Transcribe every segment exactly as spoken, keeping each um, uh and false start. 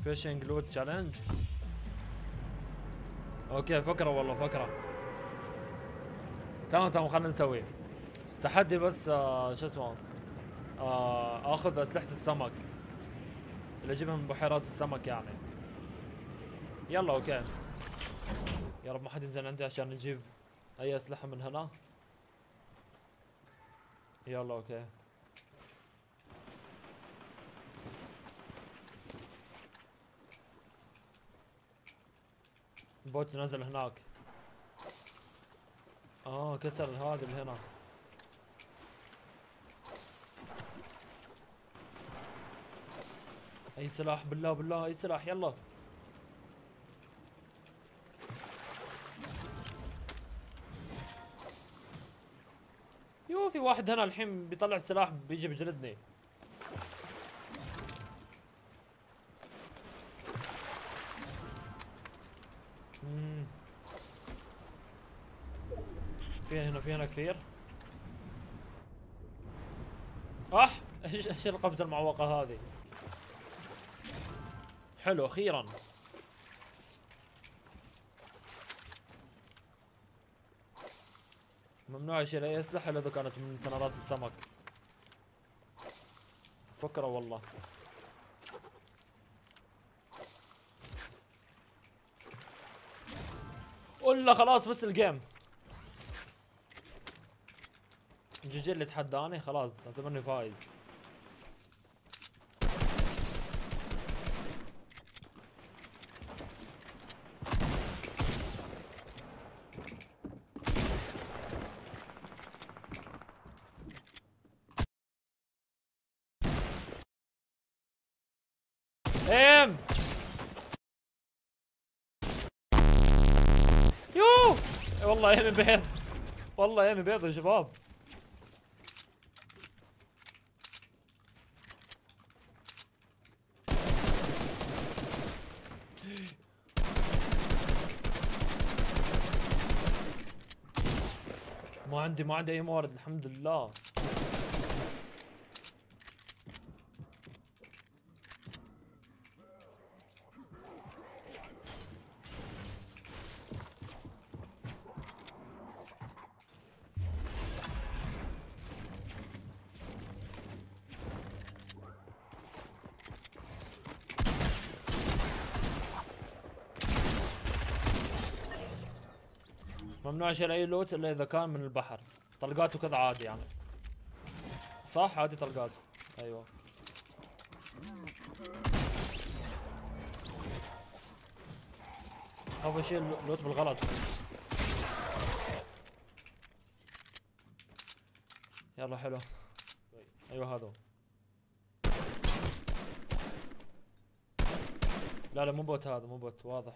فيشنج لوت تشالنج. اوكي فكرة والله فكرة. تمام تمام خلينا نسوي تحدي بس آه شو اسمه آه اخذ اسلحة السمك اللي اجيبها من بحيرات السمك يعني. يلا اوكي. يا رب ما حد ينزل عندي عشان نجيب اي اسلحة من هنا. يلا اوكي. البوت نزل هناك. اه كسر هذا اللي هنا. اي سلاح بالله بالله اي سلاح يلا. يو في واحد هنا الحين بيطلع السلاح بيجي بجلدني. مم. في هنا في هنا كثير. اح ايش ايش القفزة المعوقة هذه. حلو اخيرا. ممنوع اشيل اي اسلحة الا اذا كانت من سنارات السمك. فكرة والله. ولا خلاص بس الجيم. جي جي اللي تحداني خلاص اعتبرني فايز. ايم يو والله ايمي بيض. والله ايمي بيض يا شباب. ما عندي ما عندي اي موارد الحمد لله. ممنوع اشيل اي لوت الا اذا كان من البحر. طلقات وكذا عادي يعني. صح عادي طلقات. ايوه. خاف اشيل لوت بالغلط. يلا حلو. ايوه هذا. لا لا مو بوت هذا مو بوت واضح.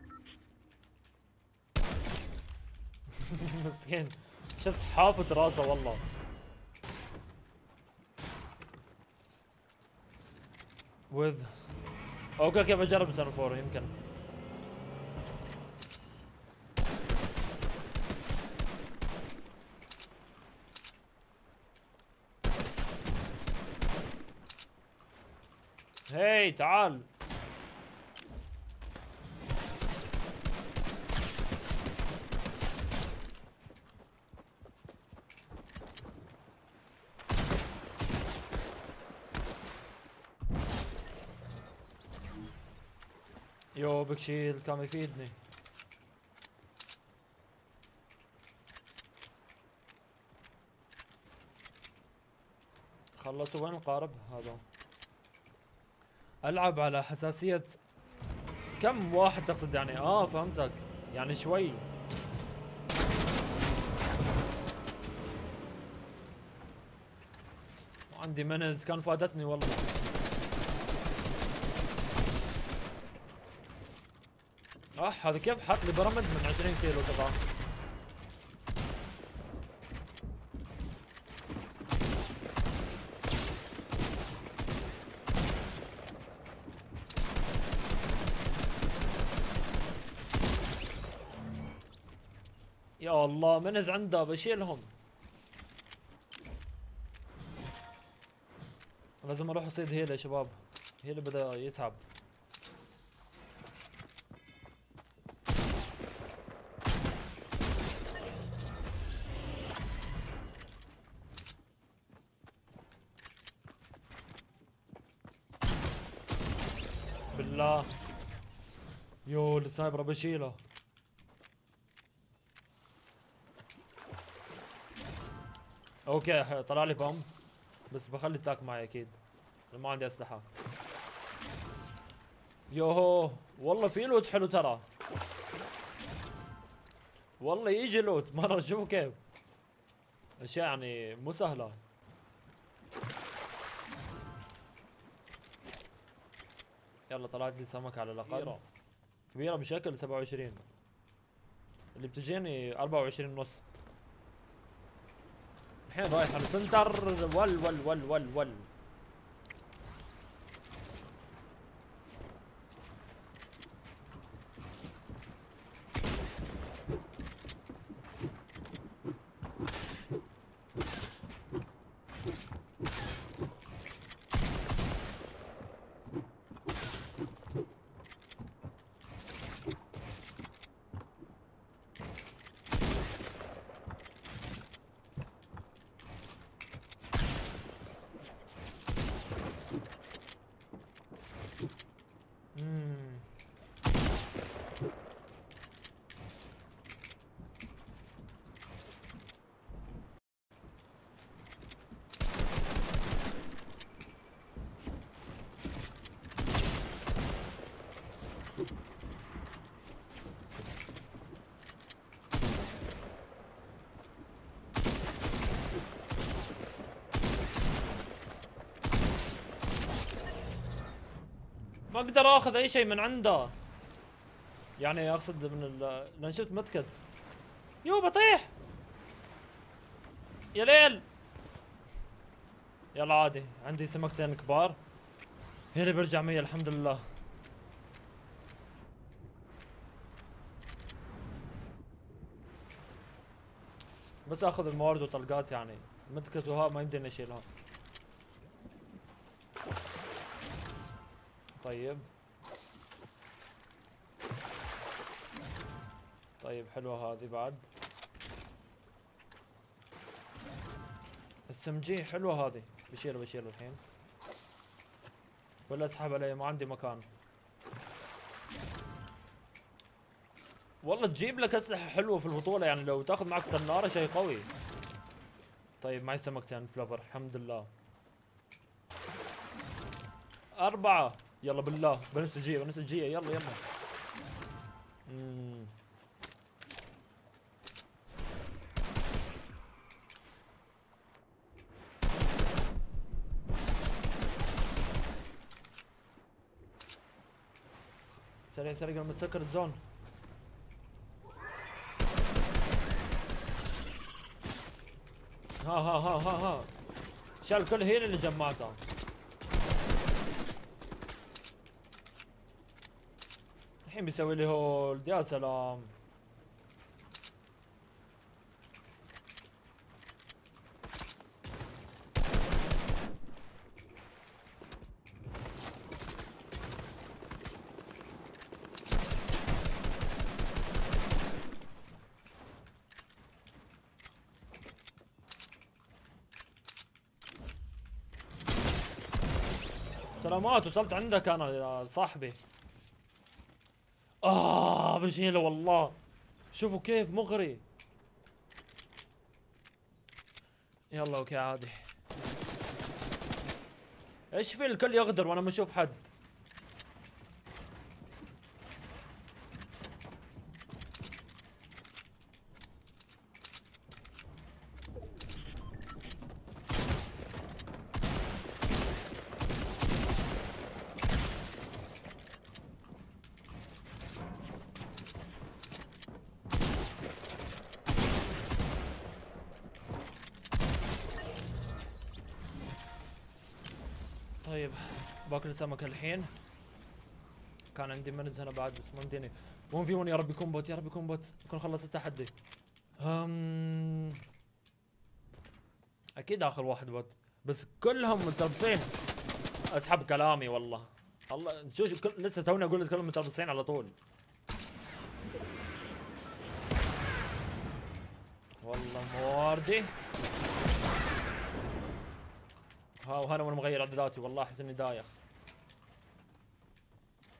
مسكين شفت حافظ راسه والله. with اوكي اوكي بجرب سنة فور يمكن. هاي تعال. يو بكشيل كان يفيدني. خلصوا وين القارب هذا؟ العب على حساسية كم واحد تقصد يعني؟ اه فهمتك يعني شوي. عندي منز كان فادتني والله. اح هذا كيف حط لي برمد من عشرين كيلو كذا. يا الله منز عنده بشيلهم. لازم اروح اصيد هيل يا شباب. هيل بدا يتعب. بالله. يو السنايبر بشيله. اوكي طلع لي بوم بس بخلي التاك معي اكيد. ما عندي اسلحه. يوهو والله في لوت حلو ترى. والله يجي لوت مرة. شوفوا كيف اشياء يعني مو سهلة. يلا طلعت لي سمك على الاقل. كبيرة كبيرة بشكل سبعة وعشرين. اللي بتجيني أربعة وعشرين ونص. الحين رايح على السنتر. ول ول ول ول ول. ما اقدر اخذ اي شيء من عنده. يعني اقصد من ال لان شفت متكت. يو بطيح يا ليل. يلا عادي عندي سمكتين كبار. هنا برجع مية الحمد لله. بس اخذ الموارد وطلقات يعني. متكت وها ما يمديني اشيلها. طيب طيب حلوة هذه بعد. اس ام جي حلوة هذه. بشيله بشيله الحين. ولا اسحب علي ما عندي مكان. والله تجيب لك اسلحة حلوة في البطولة يعني لو تاخذ معك سنارة شيء قوي. طيب معي سمكتين فلوبر الحمد لله. أربعة يلا بالله. بنفسجية بنفسجية يلا يلا. اممم سريع سريع قبل ما تسكر الزون. ها ها ها ها ها شال كل هيل اللي جمعته. الحين بيسوي لي هولد يا سلام. سلامات وصلت عندك انا يا صاحبي. اه بشيله والله. شوفوا كيف مغري. يلا اوكي عادي. ايش في الكل يغدر وانا ما اشوف حد. طيب باكل سمك الحين. كان عندي منز هنا بعد بس ما مديني. وين في وين يا رب يكون بوت يا رب يكون بوت. يكون خلص التحدي. أم... اكيد اخر واحد بوت بس كلهم متربصين. اسحب كلامي والله. الله شو شو كل... لسه توني اقول لك كلهم متربصين على طول. والله مواردي. ها وهنا وانا مغير اعداداتي والله احس اني دايخ.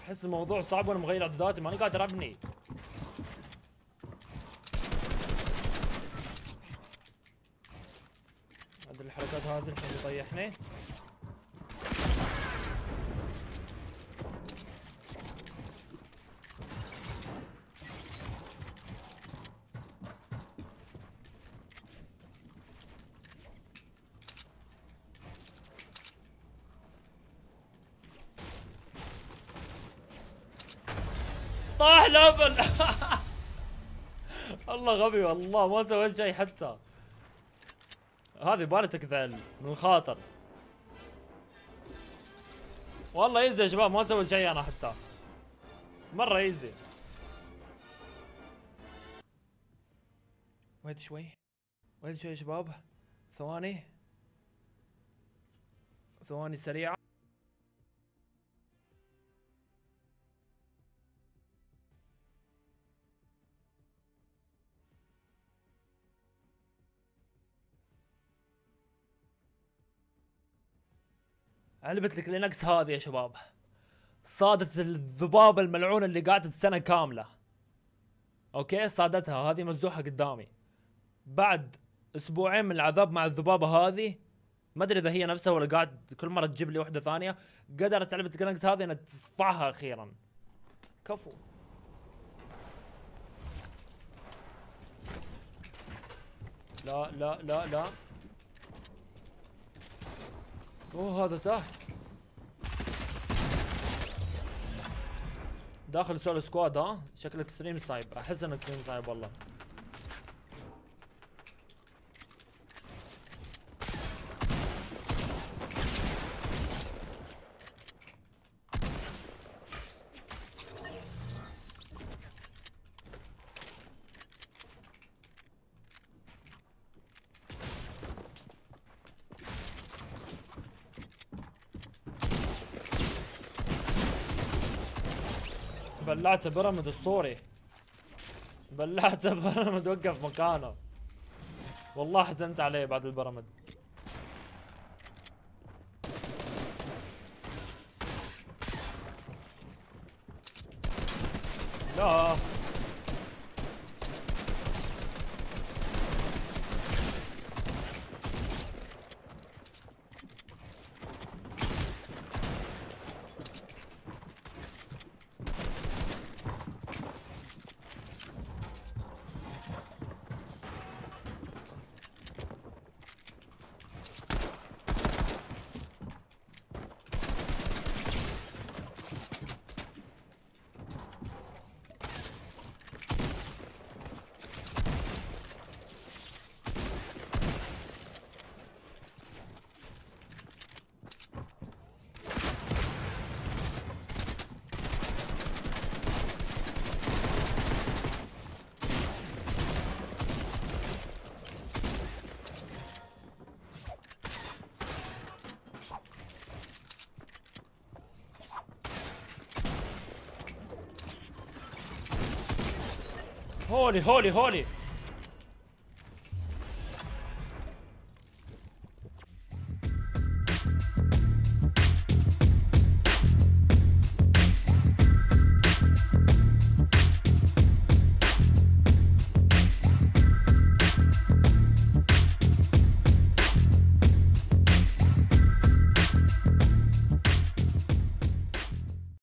احس الموضوع صعب وانا مغير اعداداتي ماني قادر ابني. ادري الحركات هذه الحين يطيحني. طاح ليفل. الله غبي والله ما سويت شيء حتى. هذه بالي تكذل من الخاطر. والله ايزي يا شباب ما سويت شيء انا حتى. مرة ايزي. ويت شوي. ويت شوي يا شباب. ثواني. ثواني سريعة. علبة الكلينكس هذه يا شباب صادت الذبابة الملعونة اللي قعدت سنة كاملة. اوكي صادتها، هذه ممزوحة قدامي. بعد اسبوعين من العذاب مع الذبابة هذه، ما ادري اذا هي نفسها ولا قاعد كل مرة تجيب لي واحدة ثانية، قدرت علبة الكلينكس هذه انها تصفعها اخيرا. كفو. لا لا لا لا. اوه هذا تاه. داخل سولو سكواد ها؟ شكلك ستريم سنايب، احس انك ستريم سنايب والله. بلعته بيراميد اسطوري. بلعته بيراميد وقف مكانه. والله حزنت عليه بعد البيراميد. لا هولي هولي هولي